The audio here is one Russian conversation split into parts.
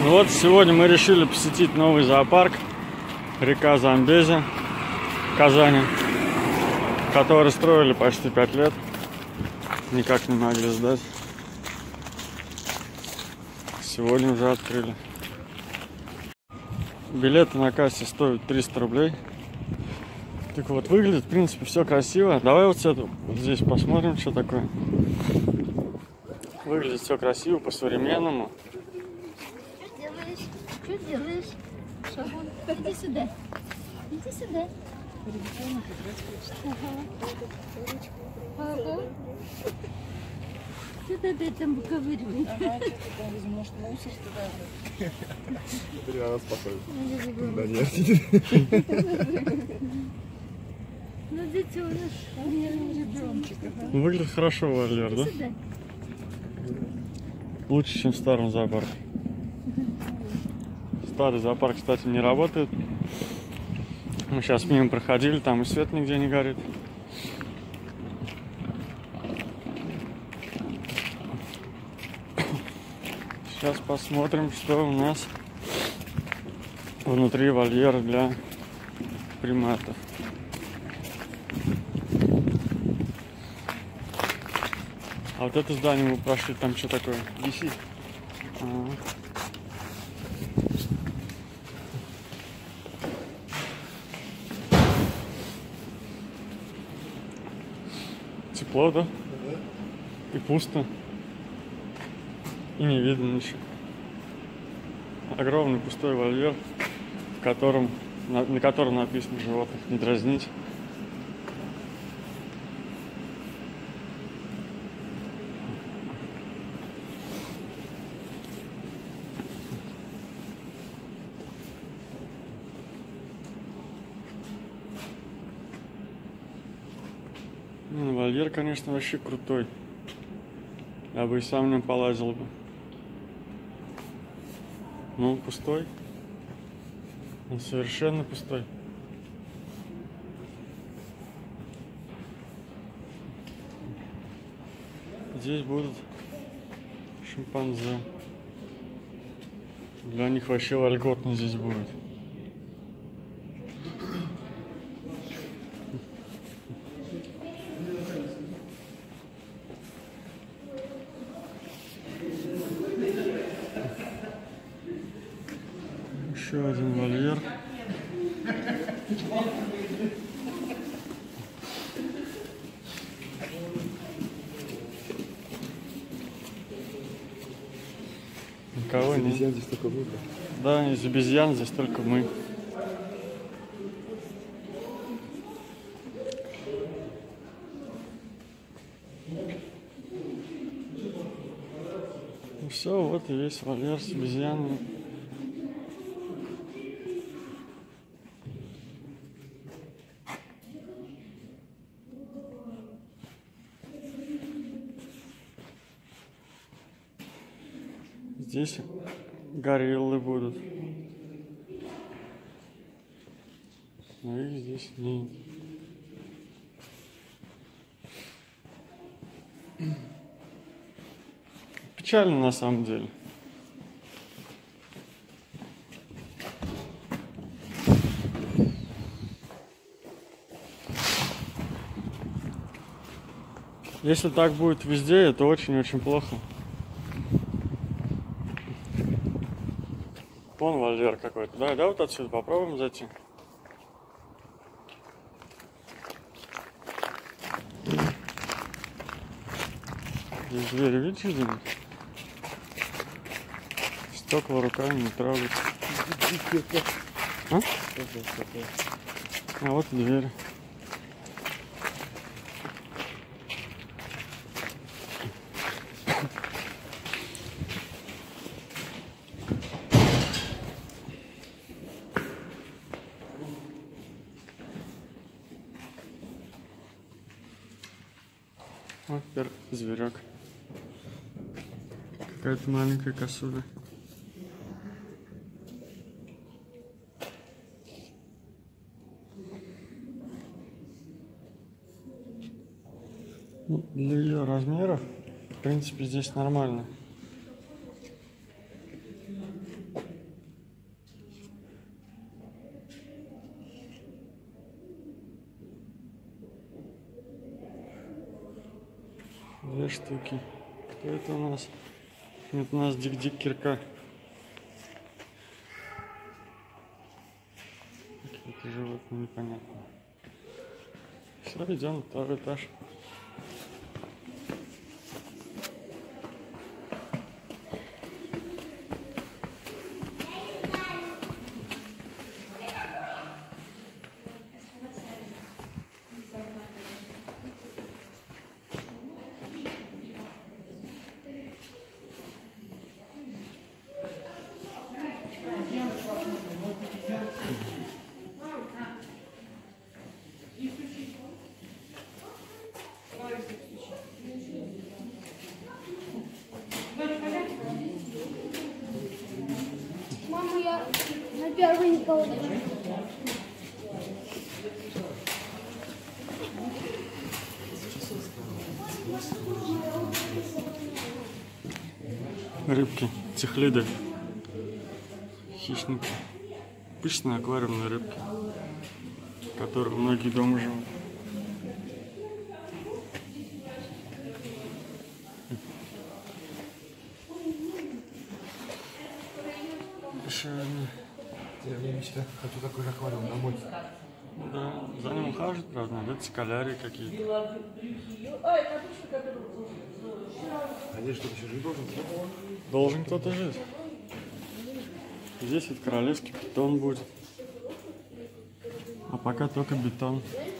Ну вот, сегодня мы решили посетить новый зоопарк река Замбези в Казани, который строили почти 5 лет, никак не могли сдать. Сегодня уже открыли. Билеты на кассе стоят 300 рублей. Так вот, выглядит, в принципе, все красиво. Давай вот здесь посмотрим, что такое. Выглядит все красиво, по-современному. Что делаешь? Что делаешь? Шагун, иди сюда. Иди сюда. Ага. Что ты опять там выковыриваешь? Ага, может, мусор туда. Ты на нас похож. Да нет. Ну, детеныш. Ребеночек. Выглядит хорошо вольер, да? Сюда. Лучше, чем в старом зоопарке. Старый зоопарк, кстати, не работает. Мы сейчас мимо проходили, там и свет нигде не горит. Сейчас посмотрим, что у нас внутри вольера для приматов. А вот это здание мы прошли, там что такое? Висит. Тепло, да? И пусто. И не видно ничего. Огромный пустой вольер, на котором написано «Животных не дразнить». Вольер, конечно, вообще крутой. Я бы и сам в нем полазил бы. Ну, он пустой. Он совершенно пустой. Здесь будут шимпанзе. Для них вообще вольготно здесь будет. Еще один вольер. Никого нет. Обезьян здесь только выбор. Да, из обезьян здесь только мы. Ну все, вот и весь вольер с обезьянами. Здесь гориллы будут. Но их здесь нет. Печально на самом деле. Если так будет везде, это очень-очень плохо. Вон вольер какой-то. Да, вот отсюда попробуем зайти. Здесь двери, видите, где-нибудь? Стекла руками не трогать. А вот и двери. Вот теперь зверек. Какая-то маленькая косуля. Ну, для ее размеров, в принципе, здесь нормально. 2 штуки. Кто это у нас? Это у нас Дик-Дик Кирка. Какие-то животные непонятные. Все, идем на 2-й этаж. Мама, я на первый никого не вижу. Рыбки, цихлиды, хищники, обычные аквариумные рыбки, которые многие дома живут. Еще одни. Я мечтаю, хочу такой же аквариум домой. Да, за ним ухаживают, правда, это скалярии какие-то. А здесь что-то еще жить должен? Должен кто-то жить. Здесь вот королевский питон будет. А пока только бетон.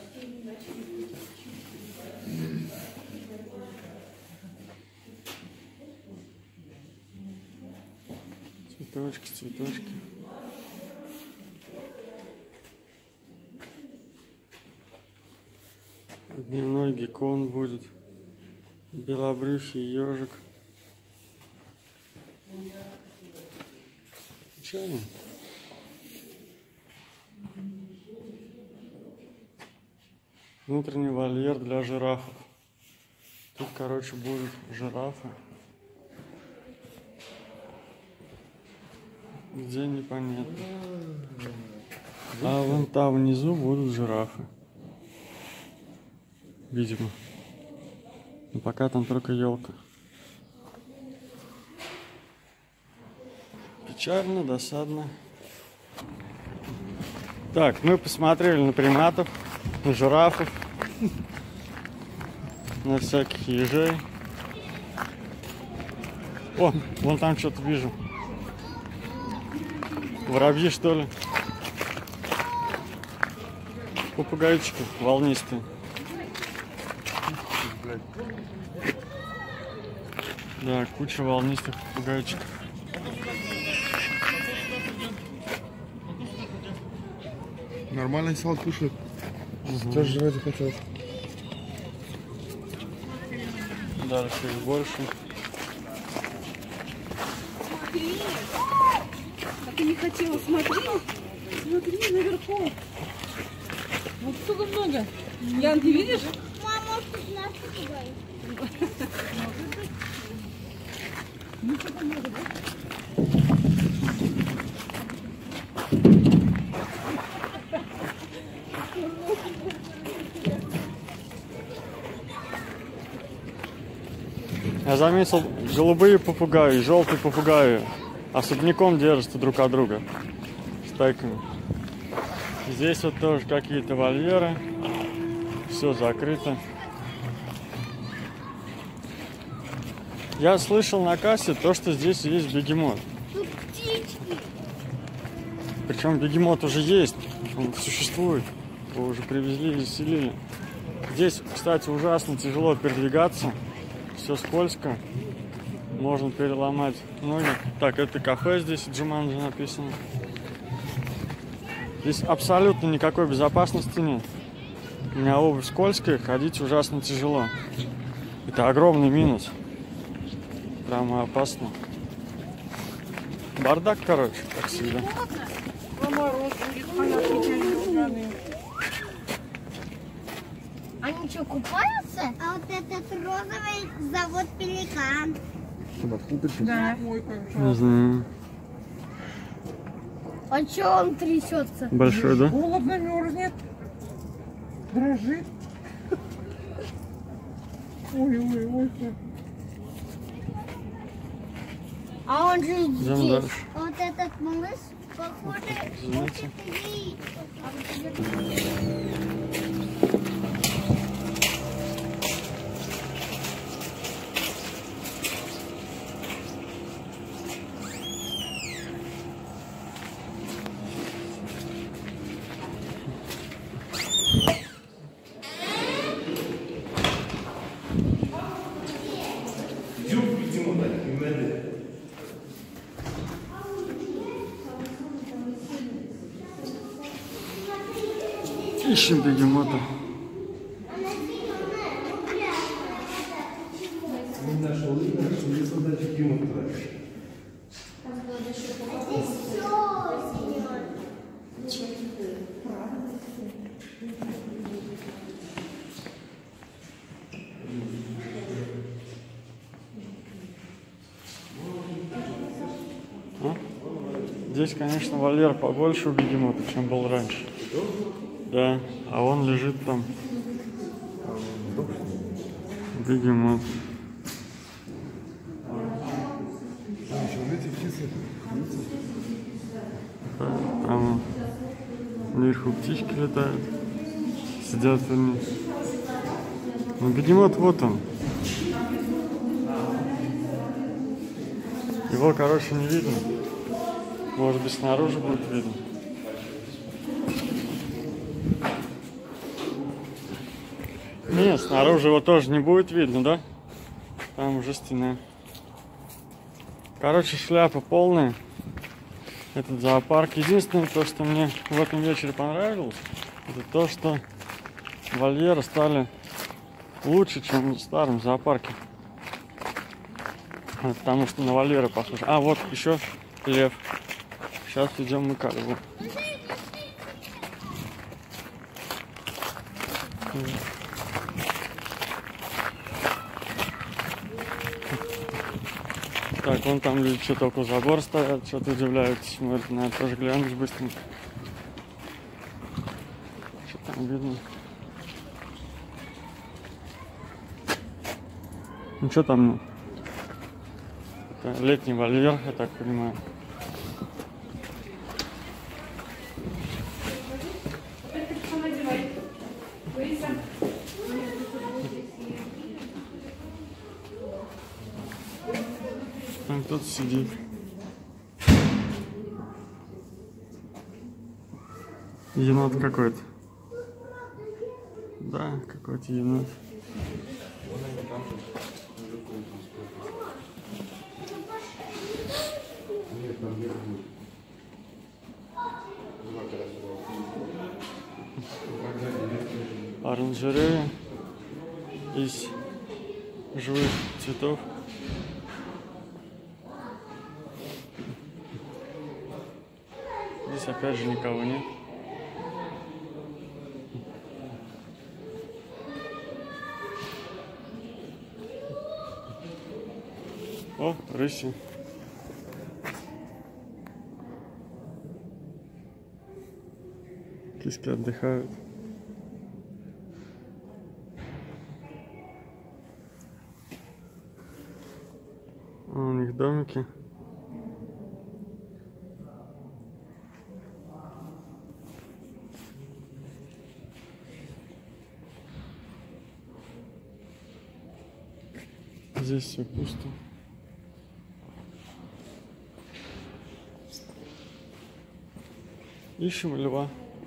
Цветочки, цветочки. Дневной геккон будет. Белобрюхий ежик. Чайно. Внутренний вольер для жирафов. Тут, короче, будут жирафы. Где непонятно. А вон там внизу будут жирафы. Видимо. Но пока там только елка. Печально, досадно. Так, мы посмотрели на приматов, на жирафов, на всяких ежей. О, вон там что-то вижу. Воробьи, что ли? Попугайчики волнистые. Да, куча волнистых попугайчиков. Нормальный салат кушает. Сейчас жрать захотелось. Дальше их больше. Смотри! А ты не хотела, смотри! Смотри, наверху! Вот столько много! Ян, ты видишь? Мама, тут нас попугай. Я заметил, голубые попугаи, желтые попугаи особняком держатся друг от друга, стайками. Здесь вот тоже какие-то вольеры, все закрыто. Я слышал на кассе то, что здесь есть бегемот. Тут птички. Причем бегемот уже есть, он существует, его уже привезли и заселили. Здесь, кстати, ужасно тяжело передвигаться. Все скользко, можно переломать ноги. Так, это кафе здесь, Джуманджи написано. Здесь абсолютно никакой безопасности нет. У меня обувь скользкая, ходить ужасно тяжело. Это огромный минус. Прямо опасно. Бардак, короче, как всегда. Они что, купаются? А вот этот розовый зовут Пеликан. Да. Не знаю. А что он трясется? Большой, да? Холодно, мерзнет. Дрожит. Ой. А он же Идем здесь. дальше. Вот этот малыш, похоже, Извините. хочет яиц. Ищем бегемота. А? Здесь, конечно, вольер побольше у бегемота, чем был раньше. Да, а он лежит там. Бегемот. Там наверху птички летают. Сидят они. Ну, бегемот вот он. Его, короче, не видно. Может быть, снаружи будет видно. Нет, снаружи его тоже не будет видно, да? Там уже стена. Короче, шляпа полная. Этот зоопарк. Единственное, то, что мне в этом вечере понравилось, это то, что вольеры стали лучше, чем в старом зоопарке. Потому что на вольеры похоже. А, вот еще лев. Сейчас идем мы к льву. Так, вон там люди что-то около забора стоят, что-то удивляются, смотрят, надо тоже глянуть быстренько. Что там видно? Ну что там? Это летний вольер, я так понимаю. Там кто-то сидит. Енот какой-то. Да, какой-то енот. Оранжерея из живых цветов. Здесь опять же никого нет. О, рыси. Киски отдыхают. У них домики. Здесь все пусто. Ищем льва.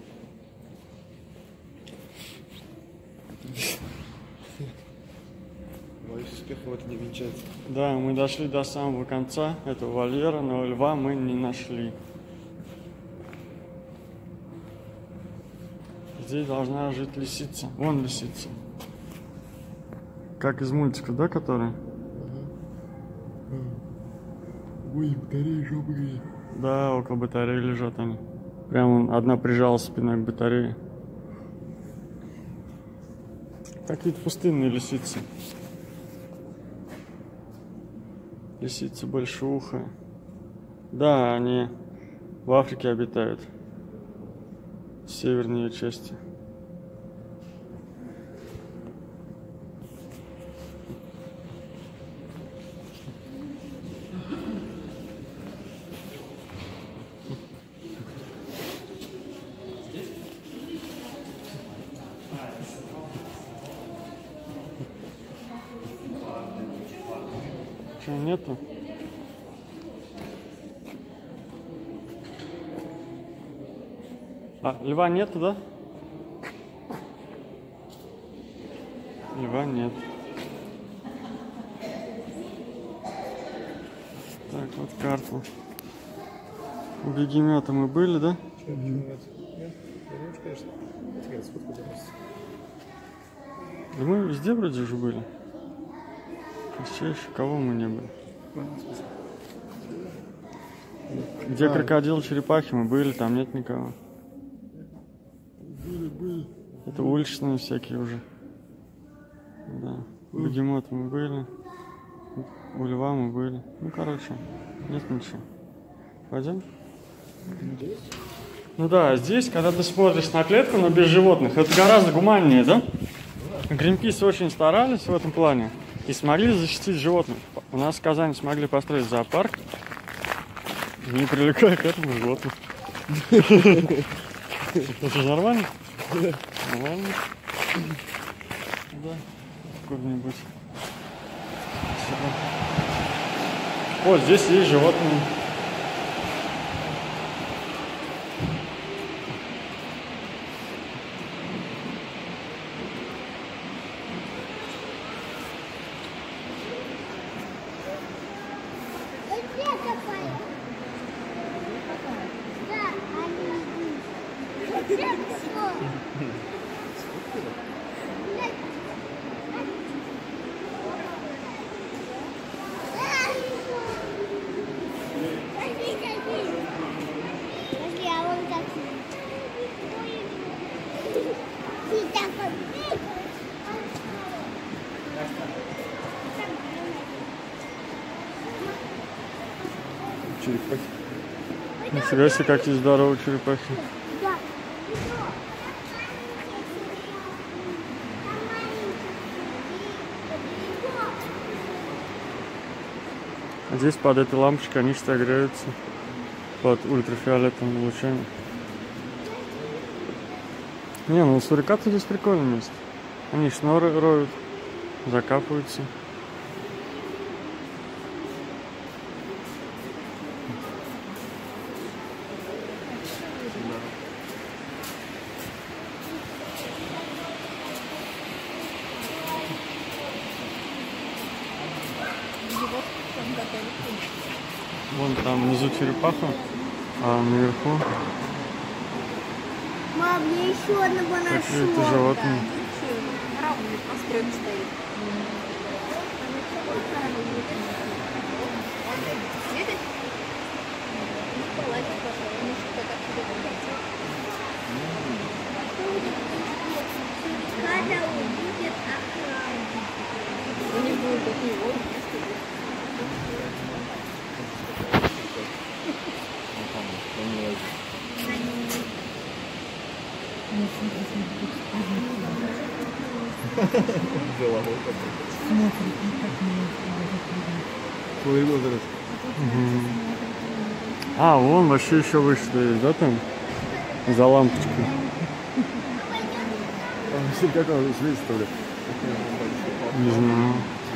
Боюсь, успехом это не венчается. Да, мы дошли до самого конца этого вольера, но льва мы не нашли. Здесь должна жить лисица. Вон лисица. Как из мультика, да, которая? Ой, батареи жопы греет. Да, около батареи лежат они. Прямо одна прижалась спиной к батарее. Какие-то пустынные лисицы. Лисица большеухая. Да, они в Африке обитают. В северной ее части. нету. А, льва нету, да? Льва нет. Так, вот карта. У бегемета мы были, да? Да мы везде вроде уже были. Еще кого мы не были? Где крокодил, черепахи мы были, там нет никого. Были. Это уличные всякие уже. Да. У бегемота мы были. У льва мы были. Ну, короче, нет ничего. Пойдем? Ну да, здесь, когда ты смотришь на клетку, но без животных, это гораздо гуманнее, да? Greenpeace очень старались в этом плане и смогли защитить животных. У нас в Казани смогли построить зоопарк, не привлекая к этому животных. Это же нормально? Нормально. Да, какой-нибудь. Вот здесь есть животные. Черепахи. Нифига себе, какие здоровые черепахи. А здесь под этой лампочкой они согреются под ультрафиолетовым лучами. Не, ну сурикаты здесь прикольное место. Они шнуры роют, закапываются. Вон там внизу черепаха, а наверху Мам, мне еще одного нашла. какие-то животные. Корабль построен стоит. Видишь? Палатик пошел, он что-то отсюда. Когда увидит охрану. У них будут такие вот. А, вон вообще еще выше есть, да, там? За лампочкой. Как он светит, что ли? Не знаю.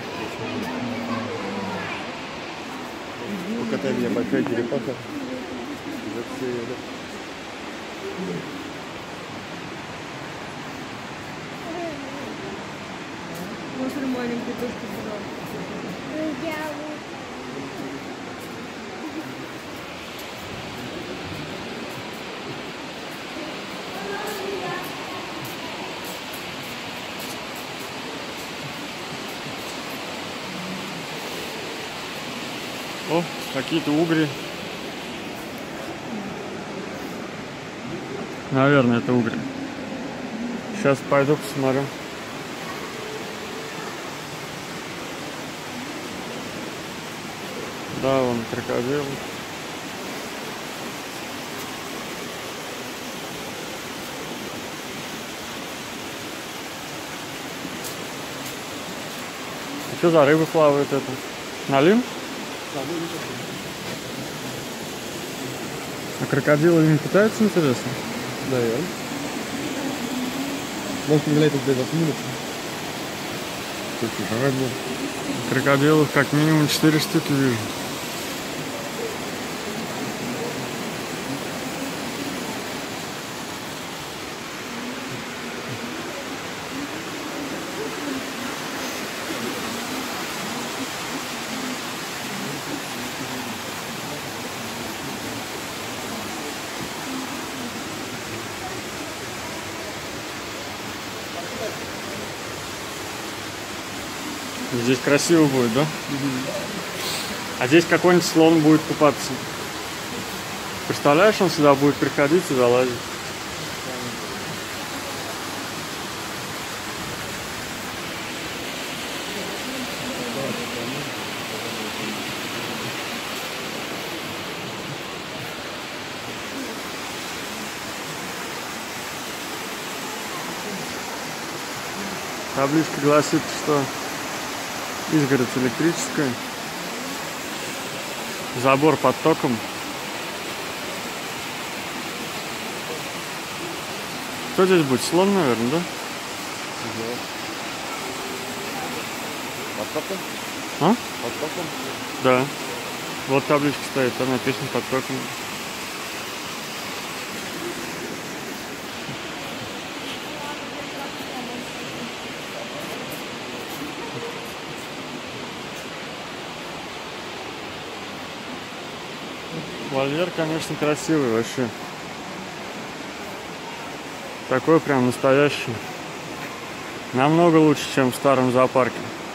Покатай меня, большая черепаха. Смотри, маленький тоже сюда. О, какие-то угри. Наверное, это угри. Сейчас пойду посмотрю. Да, вон крокодил. А что за рыбы плавают это? Налим? А крокодилы не пытаются, интересно? Наверное. Может, не это где-то отминут. штуки. Давай, блин. Крокодилов как минимум 4 штуки вижу. Здесь красиво будет, да? А здесь какой-нибудь слон будет купаться. Представляешь, он сюда будет приходить и залазить. Табличка гласит, что изгородь электрическая, забор под током. Кто здесь будет? Слон, наверное, да? Под током? А? Под током? Да. Вот табличка стоит, там написано под током. Вольер, конечно, красивый вообще. Такой прям настоящий. Намного лучше, чем в старом зоопарке.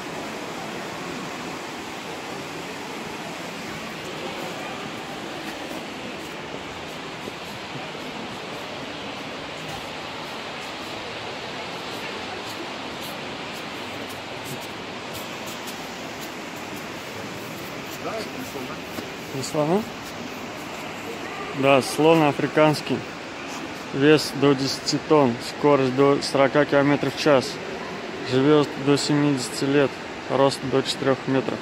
Не слона? Да, слон африканский. Вес до 10 тонн, скорость до 40 км в час. Живет до 70 лет, рост до 4 метров.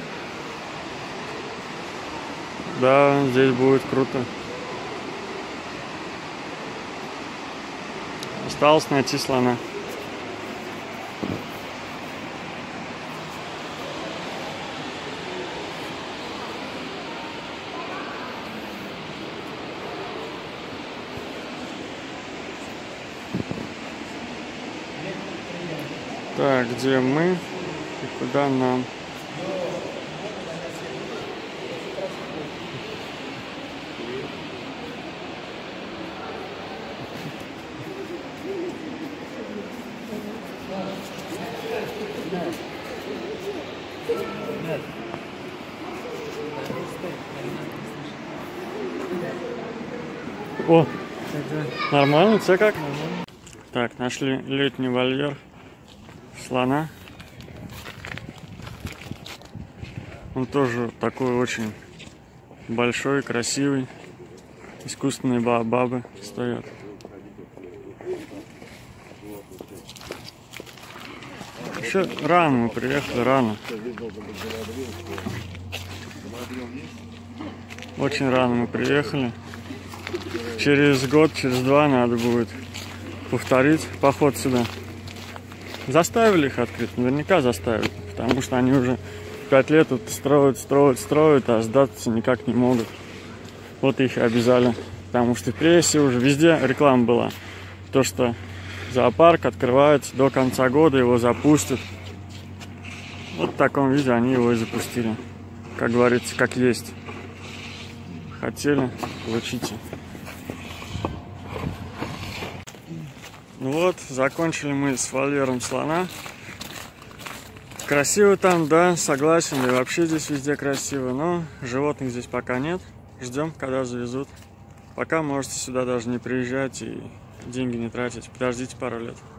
Да, здесь будет круто. Осталось найти слона. Так, где мы и куда нам? О, нормально, все как? Так, нашли летний вольер слона. Он тоже такой очень большой, красивый. Искусственные баобабы стоят. Еще рано мы приехали, рано. Очень рано мы приехали. Через год, через два надо будет повторить поход сюда. Заставили их открыть, наверняка заставили, потому что они уже 5 лет тут строят, а сдаться никак не могут. Вот их обязали, потому что в прессе уже везде реклама была, то что зоопарк открывается до конца года, его запустят. Вот в таком виде они его и запустили, как говорится, как есть. Хотели, получите. Ну вот, закончили мы с вольером слона. Красиво там, да, согласен, и вообще здесь везде красиво, но животных здесь пока нет. Ждем, когда завезут. Пока можете сюда даже не приезжать и деньги не тратить. Подождите пару лет.